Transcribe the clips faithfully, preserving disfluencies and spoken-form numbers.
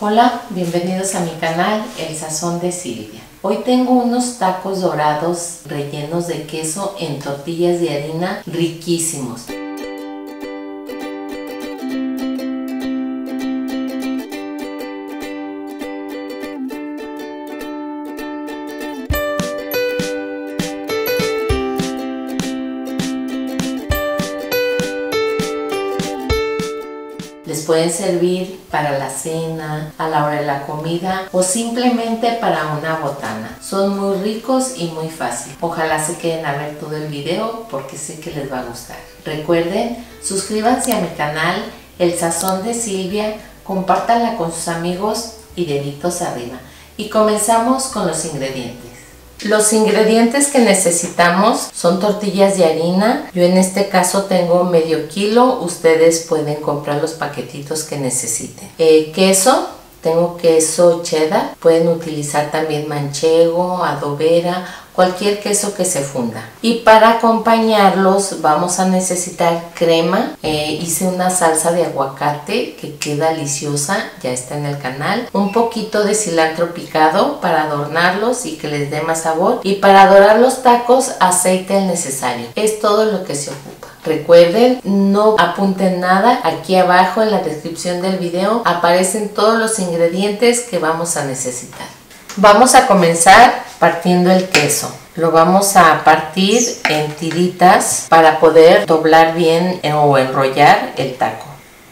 Hola, bienvenidos a mi canal El Sazón de Silvia. Hoy tengo unos tacos dorados rellenos de queso en tortillas de harina riquísimos. Les pueden servir para la cena, a la hora de la comida o simplemente para una botana. Son muy ricos y muy fáciles. Ojalá se queden a ver todo el video porque sé que les va a gustar. Recuerden, suscríbanse a mi canal El Sazón de Silvia, compártanla con sus amigos y deditos arriba. Y comenzamos con los ingredientes. Los ingredientes que necesitamos son tortillas de harina. Yo en este caso tengo medio kilo, ustedes pueden comprar los paquetitos que necesiten. Eh, queso, tengo queso cheddar, pueden utilizar también manchego, adobera, cualquier queso que se funda. Y para acompañarlos vamos a necesitar crema. Eh, hice una salsa de aguacate que queda deliciosa, ya está en el canal. Un poquito de cilantro picado para adornarlos y que les dé más sabor. Y para dorar los tacos, aceite el necesario. Es todo lo que se ocupa. Recuerden, no apunten nada. Aquí abajo en la descripción del video aparecen todos los ingredientes que vamos a necesitar. Vamos a comenzar partiendo el queso. Lo vamos a partir en tiritas para poder doblar bien o enrollar el taco.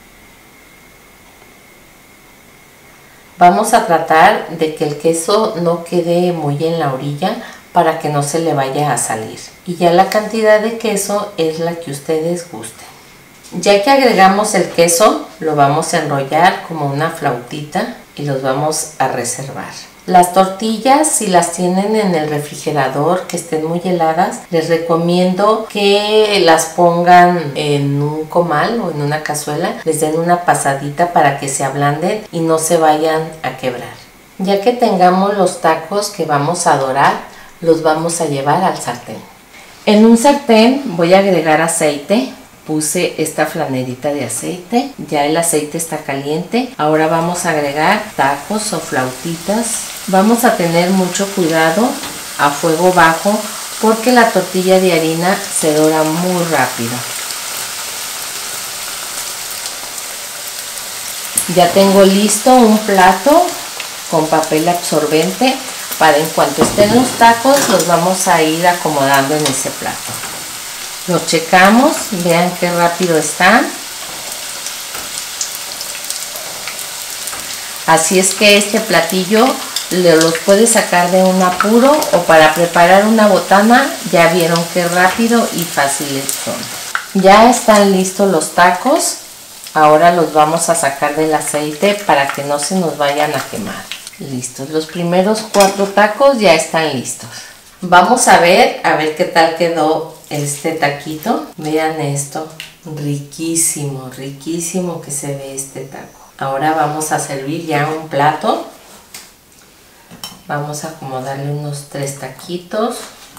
Vamos a tratar de que el queso no quede muy en la orilla para que no se le vaya a salir. Y ya la cantidad de queso es la que ustedes gusten. Ya que agregamos el queso, lo vamos a enrollar como una flautita y los vamos a reservar. Las tortillas, si las tienen en el refrigerador que estén muy heladas, les recomiendo que las pongan en un comal o en una cazuela, les den una pasadita para que se ablanden y no se vayan a quebrar. Ya que tengamos los tacos que vamos a dorar, los vamos a llevar al sartén. En un sartén voy a agregar aceite. Puse esta flanerita de aceite, ya el aceite está caliente. Ahora vamos a agregar tacos o flautitas. Vamos a tener mucho cuidado a fuego bajo porque la tortilla de harina se dora muy rápido. Ya tengo listo un plato con papel absorbente para en cuanto estén los tacos los vamos a ir acomodando en ese plato. Los checamos, vean qué rápido están. Así es que este platillo los puede sacar de un apuro o para preparar una botana. Ya vieron qué rápido y fáciles son. Ya están listos los tacos. Ahora los vamos a sacar del aceite para que no se nos vayan a quemar. Listos, los primeros cuatro tacos ya están listos. Vamos a ver, a ver qué tal quedó este taquito. Vean esto, riquísimo, riquísimo que se ve este taco. Ahora vamos a servir ya un plato. Vamos a acomodarle unos tres taquitos.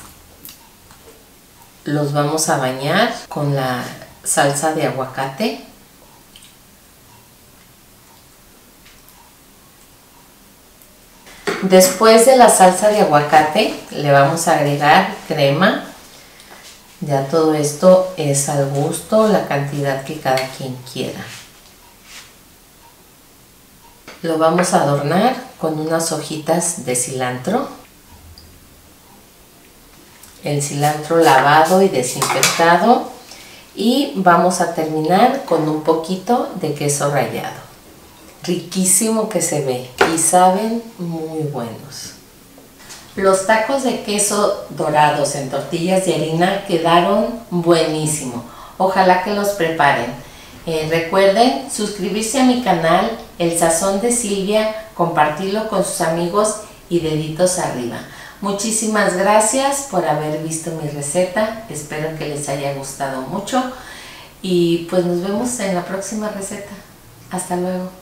Los vamos a bañar con la salsa de aguacate. Después de la salsa de aguacate le vamos a agregar crema. Ya todo esto es al gusto, la cantidad que cada quien quiera. Lo vamos a adornar con unas hojitas de cilantro. El cilantro lavado y desinfectado. Y vamos a terminar con un poquito de queso rallado. Riquísimo que se ve y saben muy buenos. Los tacos de queso dorados en tortillas de harina quedaron buenísimos. Ojalá que los preparen. Eh, recuerden suscribirse a mi canal El Sazón de Silvia, compartirlo con sus amigos y deditos arriba. Muchísimas gracias por haber visto mi receta. Espero que les haya gustado mucho y pues nos vemos en la próxima receta. Hasta luego.